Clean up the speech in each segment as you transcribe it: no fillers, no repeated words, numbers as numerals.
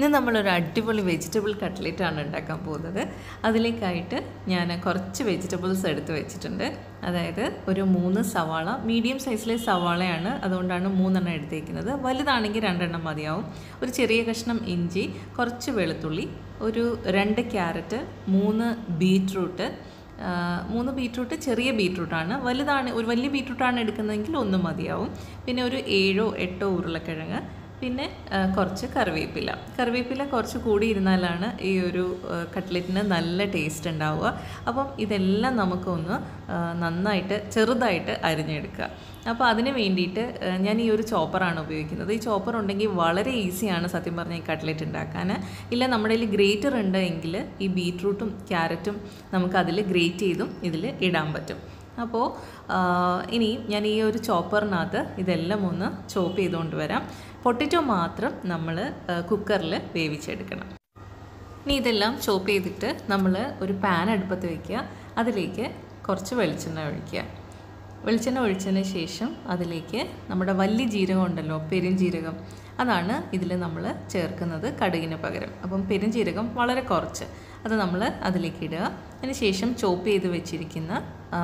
ഇന്ന് നമ്മളൊരു അടിപൊളി വെജിറ്റബിൾ കട്ട്ലേറ്റാണ് ഉണ്ടാക്കാൻ പോകുന്നത്. അതിലേക്കായിട്ട് ഞാൻ കുറച്ച് വെജിറ്റബിൾസ് എടുത്ത് വെച്ചിട്ടുണ്ട്. അതായത് ഒരു 3 സവാള, മീഡിയം സൈസിലെ സവാളയാണ്, അതുകൊണ്ടാണ് 3 എണ്ണം എടുത്തേക്കുന്നത്. വലുതാണെങ്കിൽ 2 എണ്ണം മതിയാവും. ഒരു ചെറിയ കഷ്ണം ഇഞ്ചി, കുറച്ച് വെളുത്തുള്ളി, ഒരു 2 ക്യാരറ്റ്, 3 ബീറ്റ്റൂട്ട്. 3 ബീറ്റ്റൂട്ട് ചെറിയ ബീറ്റ്റൂട്ടാണ്, ഒരു വലിയ ബീറ്റ്റൂട്ടാണ് എടുക്കുന്നതെങ്കിൽ 1 മതിയാവും. പിന്നെ ഒരു 7 8 ഉരുളക്കിഴങ്ങ്, പിന്നെ കുറച്ച് കറിവേപ്പില കുറച്ച് കൂടി ഇരുന്നാലാണ് ഈ ഒരു കട്ട്ലറ്റിന് നല്ല ടേസ്റ്റ് ഉണ്ടാവുക. അപ്പം ഇതെല്ലാം നമുക്കൊന്ന് നന്നായിട്ട് ചെറുതായിട്ട് അരിഞ്ഞെടുക്കുക. അപ്പോൾ അതിന് വേണ്ടിയിട്ട് ഞാൻ ഈ ഒരു ചോപ്പറാണ് ഉപയോഗിക്കുന്നത്. ഈ ചോപ്പർ ഉണ്ടെങ്കിൽ വളരെ ഈസിയാണ് സത്യം പറഞ്ഞാൽ ഈ കട്ട്ലറ്റ് ഉണ്ടാക്കാൻ. ഇല്ല നമ്മുടെ കയ്യിൽ ഗ്രേറ്റർ ഉണ്ടെങ്കിൽ ഈ ബീറ്റ്റൂട്ടും ക്യാരറ്റും നമുക്കതിൽ ഗ്രേറ്റ് ചെയ്തും ഇതിൽ ഇടാൻ പറ്റും. അപ്പോൾ ഇനി ഞാൻ ഈ ഒരു ചോപ്പറിനകത്ത് ഇതെല്ലാം ഒന്ന് ചോപ്പ് ചെയ്തുകൊണ്ട് വരാം. പൊട്ടറ്റോ മാത്രം നമ്മൾ കുക്കറിൽ വേവിച്ചെടുക്കണം. ഇനി ഇതെല്ലാം ചോപ്പ് ചെയ്തിട്ട് നമ്മൾ ഒരു പാൻ അടുപ്പത്ത് വയ്ക്കുക. അതിലേക്ക് കുറച്ച് വെളിച്ചെണ്ണ ഒഴിക്കുക. വെളിച്ചെണ്ണ ഒഴിച്ചതിന് ശേഷം അതിലേക്ക് നമ്മുടെ വലിയ ജീരകം ഉണ്ടല്ലോ, പെരുംജീരകം, അതാണ് ഇതിൽ നമ്മൾ ചേർക്കുന്നത് കടുകിന് പകരം. അപ്പം പെരുംജീരകം വളരെ കുറച്ച് അത് നമ്മൾ അതിലേക്ക് ഇടുക. അതിന് ശേഷം ചോപ്പ് ചെയ്ത് വെച്ചിരിക്കുന്ന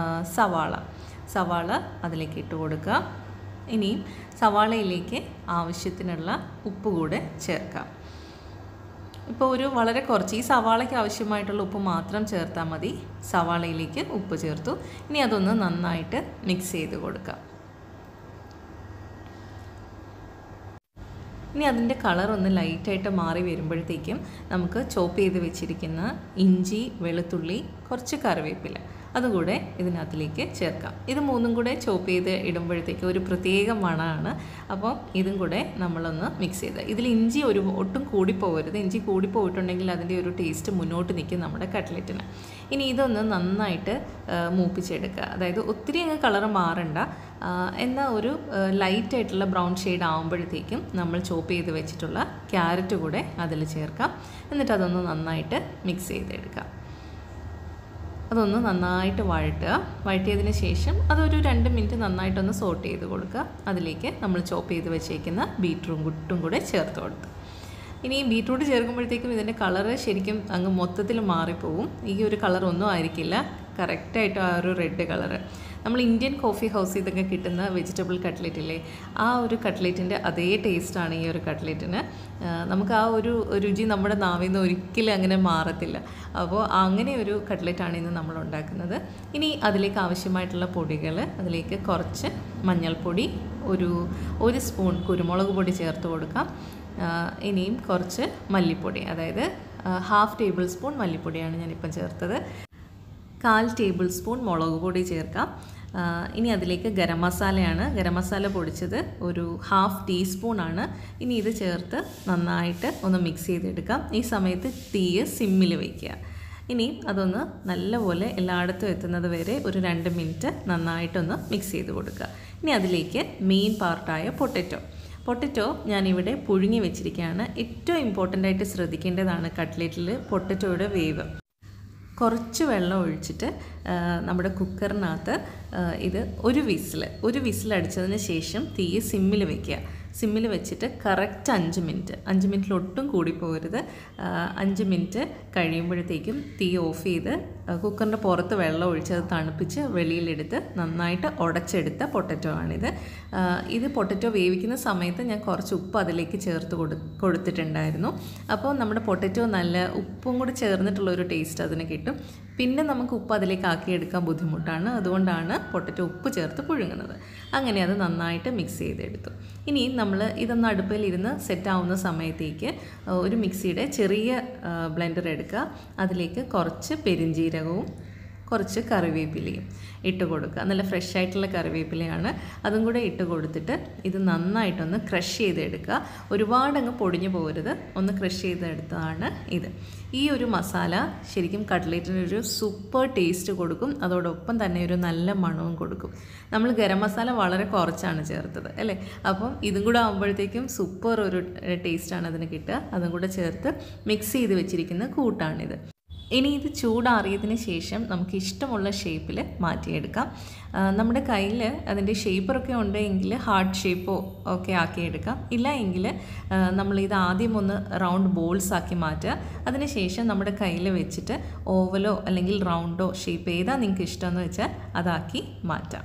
സവാള അതിലേക്ക് ഇട്ട് കൊടുക്കുക. ഇനിയും സവാളയിലേക്ക് ആവശ്യത്തിനുള്ള ഉപ്പ് കൂടെ ചേർക്കാം. ഇപ്പോൾ ഒരു വളരെ കുറച്ച് ഈ സവാളയ്ക്ക് ആവശ്യമായിട്ടുള്ള ഉപ്പ് മാത്രം ചേർത്താൽ മതി. സവാളയിലേക്ക് ഉപ്പ് ചേർത്തു. ഇനി അതൊന്ന് നന്നായിട്ട് മിക്സ് ചെയ്ത് കൊടുക്കാം. ഇനി അതിൻ്റെ കളർ ഒന്ന് ലൈറ്റായിട്ട് മാറി വരുമ്പോഴത്തേക്കും നമുക്ക് ചോപ്പ് ചെയ്ത് വെച്ചിരിക്കുന്ന ഇഞ്ചി, വെളുത്തുള്ളി, കുറച്ച് കറിവേപ്പില അതുകൂടെ ഇതിനകത്തിലേക്ക് ചേർക്കാം. ഇത് 3ഉം കൂടെ ചോപ്പ് ചെയ്ത് ഇടുമ്പോഴത്തേക്ക് ഒരു പ്രത്യേക മണമാണ്. അപ്പോൾ ഇതും കൂടെ നമ്മളൊന്ന് മിക്സ് ചെയ്ത്, ഇതിൽ ഇഞ്ചി ഒട്ടും കൂടിപ്പോകരുത്. ഇഞ്ചി കൂടിപ്പോയിട്ടുണ്ടെങ്കിൽ അതിൻ്റെ ഒരു ടേസ്റ്റ് മുന്നോട്ട് നിൽക്കും നമ്മുടെ കട്ട്ലറ്റിന്. ഇനി ഇതൊന്ന് നന്നായിട്ട് മൂപ്പിച്ചെടുക്കുക. അതായത് ഒത്തിരി അങ്ങ് കളറ് മാറണ്ട, എന്നാൽ ഒരു ലൈറ്റായിട്ടുള്ള ബ്രൗൺ ഷെയ്ഡ് ആകുമ്പോഴത്തേക്കും നമ്മൾ ചോപ്പ് ചെയ്ത് വെച്ചിട്ടുള്ള ക്യാരറ്റ് കൂടെ അതിൽ ചേർക്കാം. എന്നിട്ട് അതൊന്ന് നന്നായിട്ട് മിക്സ് ചെയ്തെടുക്കാം. അതൊന്ന് നന്നായിട്ട് വഴറ്റിയതിന് ശേഷം അതൊരു 2 മിനിറ്റ് നന്നായിട്ടൊന്ന് സോട്ട് ചെയ്ത് കൊടുക്കുക. അതിലേക്ക് നമ്മൾ ചോപ്പ് ചെയ്ത് വെച്ചേക്കുന്ന ബീറ്റ്റൂട്ടും കൂടെ ചേർത്ത് കൊടുത്തു. ഇനി ബീറ്റ്റൂട്ട് ചേർക്കുമ്പോഴത്തേക്കും ഇതിൻ്റെ കളറ് ശരിക്കും അങ്ങ് മൊത്തത്തിൽ മാറിപ്പോവും. ഈ ഒരു കളറൊന്നും ആയിരിക്കില്ല, കറക്റ്റായിട്ട് ആ ഒരു റെഡ് കളറ്. നമ്മൾ ഇന്ത്യൻ കോഫി ഹൗസിൽ ഇതൊക്കെ കിട്ടുന്ന വെജിറ്റബിൾ കട്ട്ലറ്റില്ലേ, ആ ഒരു കട്ട്ലറ്റിൻ്റെ അതേ ടേസ്റ്റാണ് ഈ ഒരു കട്ട്ലറ്റിന്. നമുക്ക് ആ ഒരു രുചി നമ്മുടെ നാവിൽ നിന്ന് ഒരിക്കലും അങ്ങനെ മാറത്തില്ല. അപ്പോൾ അങ്ങനെ ഒരു കട്ട്ലറ്റാണ് ഇന്ന് നമ്മൾ ഉണ്ടാക്കുന്നത്. ഇനി അതിലേക്ക് ആവശ്യമായിട്ടുള്ള പൊടികൾ, അതിലേക്ക് കുറച്ച് മഞ്ഞൾപ്പൊടി, ഒരു സ്പൂൺ കുരുമുളക് പൊടി ചേർത്ത് കൊടുക്കാം. ഇനിയും കുറച്ച് മല്ലിപ്പൊടി, അതായത് 1/2 ടേബിൾ സ്പൂൺ മല്ലിപ്പൊടിയാണ് ഞാനിപ്പം ചേർത്തത്. 1/4 ടേബിൾ സ്പൂൺ മുളക് പൊടി ചേർക്കാം. ഇനി അതിലേക്ക് ഗരം മസാല പൊടിച്ചത് ഒരു 1/2 ടീസ്പൂണാണ്. ഇനി ഇത് ചേർത്ത് നന്നായിട്ട് ഒന്ന് മിക്സ് ചെയ്തെടുക്കാം. ഈ സമയത്ത് തീ സിമ്മിൽ വയ്ക്കുക. ഇനി അതൊന്ന് നല്ലപോലെ എല്ലായിടത്തും എത്തുന്നത് വരെ ഒരു 2 മിനിറ്റ് നന്നായിട്ടൊന്ന് മിക്സ് ചെയ്ത് കൊടുക്കുക. ഇനി അതിലേക്ക് മെയിൻ പാർട്ടായ പൊട്ടറ്റോ ഞാനിവിടെ പുഴുങ്ങി വെച്ചിരിക്കുകയാണ്. ഏറ്റവും ഇമ്പോർട്ടൻ്റ് ആയിട്ട് ശ്രദ്ധിക്കേണ്ടതാണ് കട്ട്ലറ്റിൽ പൊട്ടറ്റോയുടെ വേവ്. കുറച്ച് വെള്ളം ഒഴിച്ചിട്ട് നമ്മുടെ കുക്കറിനകത്ത് ഇത് ഒരു വിസിൽ അടിച്ചതിന് ശേഷം തീ സിമ്മിൽ വയ്ക്കുക. സിമ്മിൽ വെച്ചിട്ട് കറക്റ്റ് 5 മിനിറ്റിൽ ഒട്ടും കൂടിപ്പോകരുത്. 5 മിനിറ്റ് കഴിയുമ്പോഴത്തേക്കും തീ ഓഫ് ചെയ്ത് കുക്കറിൻ്റെ പുറത്ത് വെള്ളം ഒഴിച്ച് അത് തണുപ്പിച്ച് വെളിയിലെടുത്ത് നന്നായിട്ട് ഉടച്ചെടുത്ത പൊട്ടറ്റോ ആണിത്. ഇത് പൊട്ടറ്റോ വേവിക്കുന്ന സമയത്ത് ഞാൻ കുറച്ച് ഉപ്പ് അതിലേക്ക് ചേർത്ത് കൊടുത്തിട്ടുണ്ടായിരുന്നു. അപ്പോൾ നമ്മുടെ പൊട്ടറ്റോ നല്ല ഉപ്പും കൂടി ചേർന്നിട്ടുള്ളൊരു ടേസ്റ്റ് അതിന് കിട്ടും. പിന്നെ നമുക്ക് ഉപ്പ് അതിലേക്ക് ആക്കിയെടുക്കാൻ ബുദ്ധിമുട്ടാണ്, അതുകൊണ്ടാണ് പൊട്ടറ്റോ ഉപ്പ് ചേർത്ത് പുഴുങ്ങുന്നത്. അങ്ങനെ അത് നന്നായിട്ട് മിക്സ് ചെയ്തെടുത്തു. ഇനി നമ്മൾ ഇതൊന്ന് അടുപ്പിലിരുന്ന് സെറ്റാവുന്ന സമയത്തേക്ക് ഒരു മിക്സിയുടെ ചെറിയ ബ്ലെൻഡർ എടുക്കുക. അതിലേക്ക് കുറച്ച് പെരുംജീരകവും കുറച്ച് കറിവേപ്പിലയും ഇട്ട് കൊടുക്കുക. നല്ല ഫ്രഷ് ആയിട്ടുള്ള കറിവേപ്പിലയാണ്, അതും കൂടെ ഇട്ട് കൊടുത്തിട്ട് ഇത് നന്നായിട്ടൊന്ന് ക്രഷ് ചെയ്തെടുക്കുക. ഒരുപാടങ്ങ് പൊടിഞ്ഞു പോകരുത്, ഒന്ന് ക്രഷ് ചെയ്തെടുത്തതാണ് ഇത്. ഈ ഒരു മസാല ശരിക്കും കട്ട്ലേറ്റിനൊരു സൂപ്പർ ടേസ്റ്റ് കൊടുക്കും, അതോടൊപ്പം തന്നെ ഒരു നല്ല മണവും കൊടുക്കും. നമ്മൾ ഗരം മസാല വളരെ കുറച്ചാണ് ചേർത്തത് അല്ലേ, അപ്പം ഇതും കൂടെ ആകുമ്പോഴത്തേക്കും സൂപ്പർ ഒരു ടേസ്റ്റാണ് അതിന് കിട്ടുക. അതും കൂടെ ചേർത്ത് മിക്സ് ചെയ്ത് വെച്ചിരിക്കുന്ന കൂട്ടാണിത്. ഇനി ഇത് ചൂടാറിയതിന് ശേഷം നമുക്ക് ഇഷ്ടമുള്ള ഷേപ്പിൽ മാറ്റിയെടുക്കാം. നമ്മുടെ കയ്യിൽ അതിൻ്റെ ഷേപ്പറൊക്കെ ഉണ്ടെങ്കിൽ ഹാർട്ട് ഷേപ്പോ ഒക്കെ ആക്കിയെടുക്കാം. ഇല്ല എങ്കിൽ നമ്മളിത് ആദ്യം ഒന്ന് റൗണ്ട് ബോൾസ് ആക്കി മാറ്റുക. അതിനുശേഷം നമ്മുടെ കയ്യിൽ വെച്ചിട്ട് ഓവലോ അല്ലെങ്കിൽ റൗണ്ടോ ഷേപ്പ് ഏതാ നിങ്ങൾക്ക് ഇഷ്ടമെന്ന് വെച്ചാൽ അതാക്കി മാറ്റാം.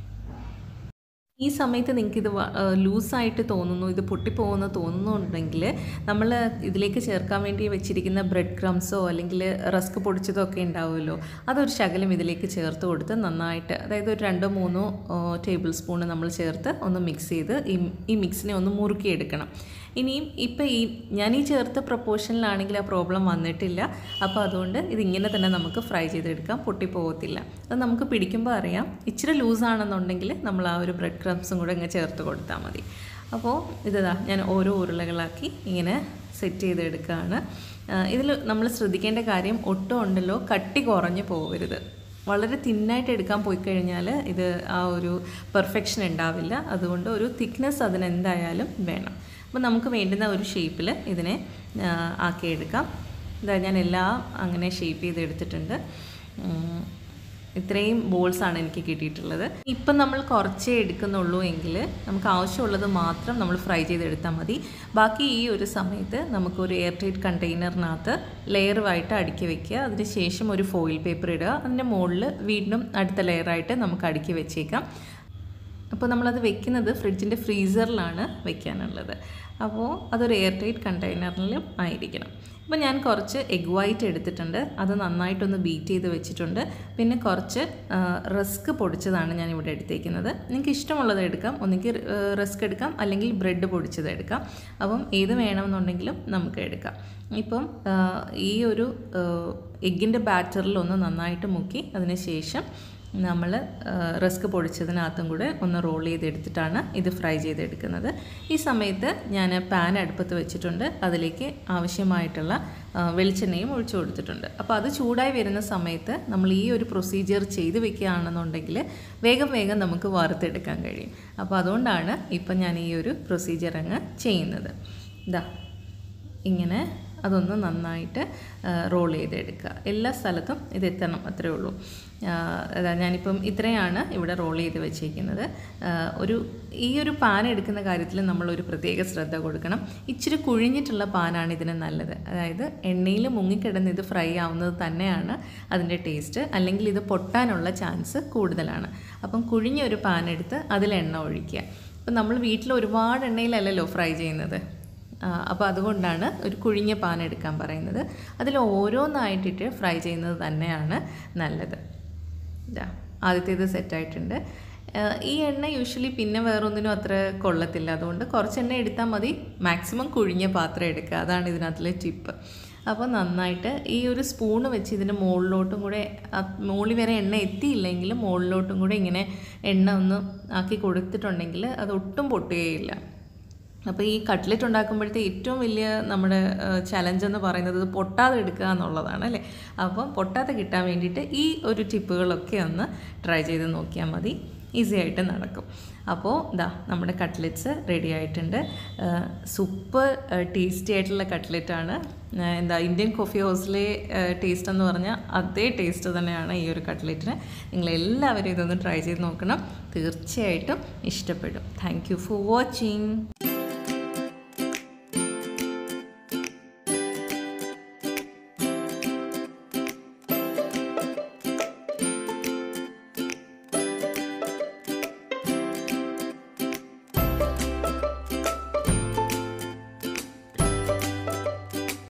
ഈ സമയത്ത് നിങ്ങൾക്കിത് ലൂസായിട്ട് തോന്നുന്നു, ഇത് പൊട്ടിപ്പോകുമെന്ന് തോന്നുന്നുണ്ടെങ്കിൽ നമ്മൾ ഇതിലേക്ക് ചേർക്കാൻ വേണ്ടി വെച്ചിരിക്കുന്ന ബ്രെഡ് ക്രംസോ അല്ലെങ്കിൽ റസ്ക് പൊടിച്ചതോ ഒക്കെ ഉണ്ടാവുമല്ലോ, അതൊരു ശകലം ഇതിലേക്ക് ചേർത്ത് കൊടുത്ത് നന്നായിട്ട്, അതായത് ഒരു 2-3 ടേബിൾ സ്പൂൺ നമ്മൾ ചേർത്ത് ഒന്ന് മിക്സ് ചെയ്ത് ഈ മിക്സിനെ ഒന്ന് മുറുക്കിയെടുക്കണം. ഇനിയും ഇപ്പം ഞാൻ ചേർത്ത പ്രൊപ്പോർഷനിലാണെങ്കിൽ ആ പ്രോബ്ലം വന്നിട്ടില്ല. അപ്പോൾ അതുകൊണ്ട് ഇതിങ്ങനെ തന്നെ നമുക്ക് ഫ്രൈ ചെയ്തെടുക്കാം, പൊട്ടിപ്പോകത്തില്ല. അത് നമുക്ക് പിടിക്കുമ്പോൾ അറിയാം. ഇച്ചിരി ലൂസാണെന്നുണ്ടെങ്കിൽ നമ്മൾ ആ ഒരു ബ്രെഡ് ക്രംസും കൂടെ ഇങ്ങനെ ചേർത്ത് കൊടുത്താൽ മതി. അപ്പോൾ ഇതാ ഞാൻ ഓരോ ഉരുളകളാക്കി ഇങ്ങനെ സെറ്റ് ചെയ്തെടുക്കുകയാണ്. ഇതിൽ നമ്മൾ ശ്രദ്ധിക്കേണ്ട കാര്യം ഒട്ടും ഉണ്ടല്ലോ കട്ടി കുറഞ്ഞ് പോകരുത്. വളരെ തിന്നായിട്ട് എടുക്കാൻ പോയി കഴിഞ്ഞാൽ ഇത് ആ ഒരു പെർഫെക്ഷൻ ഉണ്ടാവില്ല. അതുകൊണ്ട് ഒരു തിക്നെസ് അതിനെന്തായാലും വേണം. അപ്പോൾ നമുക്ക് വേണ്ടുന്ന ഒരു ഷേപ്പിൽ ഇതിനെ ആക്കിയെടുക്കാം. ഇതാ ഞാൻ എല്ലാം അങ്ങനെ ഷേപ്പ് ചെയ്തെടുത്തിട്ടുണ്ട്. ഇത്രയും ബോൾസാണ് എനിക്ക് കിട്ടിയിട്ടുള്ളത്. ഇപ്പം നമ്മൾ കുറച്ചേ എടുക്കുന്നുള്ളൂ എങ്കിൽ നമുക്ക് ആവശ്യമുള്ളത് മാത്രം നമ്മൾ ഫ്രൈ ചെയ്തെടുത്താൽ മതി. ബാക്കി ഈ ഒരു സമയത്ത് നമുക്കൊരു എയർ ടൈറ്റ് കണ്ടെയ്നറിനകത്ത് ലെയറുമായിട്ട് അടുക്കി വെക്കുക. അതിന് ശേഷം ഒരു ഫോയിൽ പേപ്പർ ഇടുക. അതിൻ്റെ മുകളിൽ വീണ്ടും അടുത്ത ലെയറായിട്ട് നമുക്ക് അടുക്കി വെച്ചേക്കാം. അപ്പോൾ നമ്മളത് വെക്കുന്നത് ഫ്രിഡ്ജിൻ്റെ ഫ്രീസറിലാണ് വെക്കാനുള്ളത്. അപ്പോൾ അതൊരു എയർ ടൈറ്റ് കണ്ടെയ്നറിലും ആയിരിക്കണം. അപ്പോൾ ഞാൻ കുറച്ച് എഗ് വൈറ്റ് എടുത്തിട്ടുണ്ട്, അത് നന്നായിട്ടൊന്ന് ബീറ്റ് ചെയ്ത് വെച്ചിട്ടുണ്ട്. പിന്നെ കുറച്ച് റസ്ക് പൊടിച്ചതാണ് ഞാൻ ഇവിടെ എടുത്തേക്കുന്നത്. നിങ്ങൾക്ക് ഇഷ്ടമുള്ളത് എടുക്കാം, ഒന്നുകിൽ റസ്ക് എടുക്കാം അല്ലെങ്കിൽ ബ്രെഡ് പൊടിച്ചത് എടുക്കാം. അപ്പം ഏത് വേണമെന്നുണ്ടെങ്കിലും നമുക്ക് എടുക്കാം. ഇപ്പം ഈ ഒരു എഗ്ഗിൻ്റെ ബാറ്ററിൽ ഒന്ന് നന്നായിട്ട് മുക്കി അതിന് ശേഷം നമ്മൾ റസ്ക് പൊടിച്ചതിനകത്തും കൂടെ ഒന്ന് റോൾ ചെയ്തെടുത്തിട്ടാണ് ഇത് ഫ്രൈ ചെയ്തെടുക്കുന്നത്. ഈ സമയത്ത് ഞാൻ പാൻ അടുപ്പത്ത് വെച്ചിട്ടുണ്ട്. അതിലേക്ക് ആവശ്യമായിട്ടുള്ള വെളിച്ചെണ്ണയും ഒഴിച്ചു കൊടുത്തിട്ടുണ്ട്. അപ്പോൾ അത് ചൂടായി വരുന്ന സമയത്ത് നമ്മൾ ഈ ഒരു പ്രൊസീജിയർ ചെയ്ത് വെക്കുകയാണെന്നുണ്ടെങ്കിൽ വേഗം നമുക്ക് വറുത്തെടുക്കാൻ കഴിയും. അപ്പോൾ അതുകൊണ്ടാണ് ഇപ്പം ഞാൻ ഈ ഒരു പ്രൊസീജിയർ അങ്ങ് ചെയ്യുന്നത്. ഇതാ ഇങ്ങനെ അതൊന്ന് നന്നായിട്ട് റോൾ ചെയ്തെടുക്കുക. എല്ലാ സ്ഥലത്തും ഇത് എത്തണം, അത്രയേ ഉള്ളൂ. ഞാനിപ്പം ഇത്രയാണ് ഇവിടെ റോൾ ചെയ്ത് വെച്ചിരിക്കുന്നത്. ഈ ഒരു പാൻ എടുക്കുന്ന കാര്യത്തിൽ നമ്മളൊരു പ്രത്യേക ശ്രദ്ധ കൊടുക്കണം. ഇച്ചിരി കുഴിഞ്ഞിട്ടുള്ള പാനാണ് ഇതിന് നല്ലത്. അതായത് എണ്ണയിൽ മുങ്ങിക്കിടന്ന് ഇത് ഫ്രൈ ആവുന്നത് തന്നെയാണ് അതിൻ്റെ ടേസ്റ്റ്. അല്ലെങ്കിൽ ഇത് പൊട്ടാനുള്ള ചാൻസ് കൂടുതലാണ്. അപ്പം കുഴിഞ്ഞൊരു പാൻ എടുത്ത് അതിൽ എണ്ണ ഒഴിക്കുക. അപ്പം നമ്മൾ വീട്ടിൽ ഒരുപാട് എണ്ണയിലല്ലല്ലോ ഫ്രൈ ചെയ്യുന്നത്. അപ്പോൾ അതുകൊണ്ടാണ് ഒരു കുഴിഞ്ഞ പാൻ എടുക്കാൻ പറയുന്നത്. അതിൽ ഓരോന്നായിട്ടിട്ട് ഫ്രൈ ചെയ്യുന്നത് തന്നെയാണ് നല്ലത്. ആദ്യത്തേത് സെറ്റായിട്ടുണ്ട്. ഈ എണ്ണ യൂഷ്വലി പിന്നെ വേറൊന്നിനും അത്ര കൊള്ളത്തില്ല. അതുകൊണ്ട് കുറച്ച് എണ്ണ എടുത്താൽ മതി. മാക്സിമം കുഴിഞ്ഞ പാത്രം എടുക്കുക, അതാണ് ഇതിനകത്തിലെ ടിപ്പ്. അപ്പോൾ നന്നായിട്ട് ഈ ഒരു സ്പൂണ് വെച്ച് ഇതിൻ്റെ മുകളിലോട്ടും കൂടെ, മുകളിൽ വരെ എണ്ണ എത്തിയില്ലെങ്കിലും മുകളിലോട്ടും കൂടെ ഇങ്ങനെ എണ്ണ ഒന്ന് ആക്കി കൊടുത്തിട്ടുണ്ടെങ്കിൽ അത് ഒട്ടും പൊട്ടുകയില്ല. അപ്പോൾ ഈ കട്ട്ലെറ്റ് ഉണ്ടാക്കുമ്പോഴത്തെ ഏറ്റവും വലിയ നമ്മുടെ ചലഞ്ച് എന്ന് പറയുന്നത് ഇത് പൊട്ടാതെ എടുക്കുക എന്നുള്ളതാണ് അല്ലേ. അപ്പം പൊട്ടാതെ കിട്ടാൻ വേണ്ടിയിട്ട് ഈ ഒരു ടിപ്പുകളൊക്കെ ഒന്ന് ട്രൈ ചെയ്ത് നോക്കിയാൽ മതി, ഈസി ആയിട്ട് നടക്കും. അപ്പോൾ നമ്മുടെ കട്ട്ലെറ്റ്സ് റെഡി ആയിട്ടുണ്ട്. സൂപ്പർ ടേസ്റ്റി ആയിട്ടുള്ള കട്ട്ലെറ്റാണ്. ഇന്ത്യൻ കോഫി ഹൗസിലെ ടേസ്റ്റ് എന്ന് പറഞ്ഞാൽ അതേ ടേസ്റ്റ് തന്നെയാണ് ഈ ഒരു കട്ട്ലെറ്റിന്. നിങ്ങളെല്ലാവരും ഇതൊന്ന് ട്രൈ ചെയ്ത് നോക്കണം, തീർച്ചയായിട്ടും ഇഷ്ടപ്പെടും. Thank you for watching.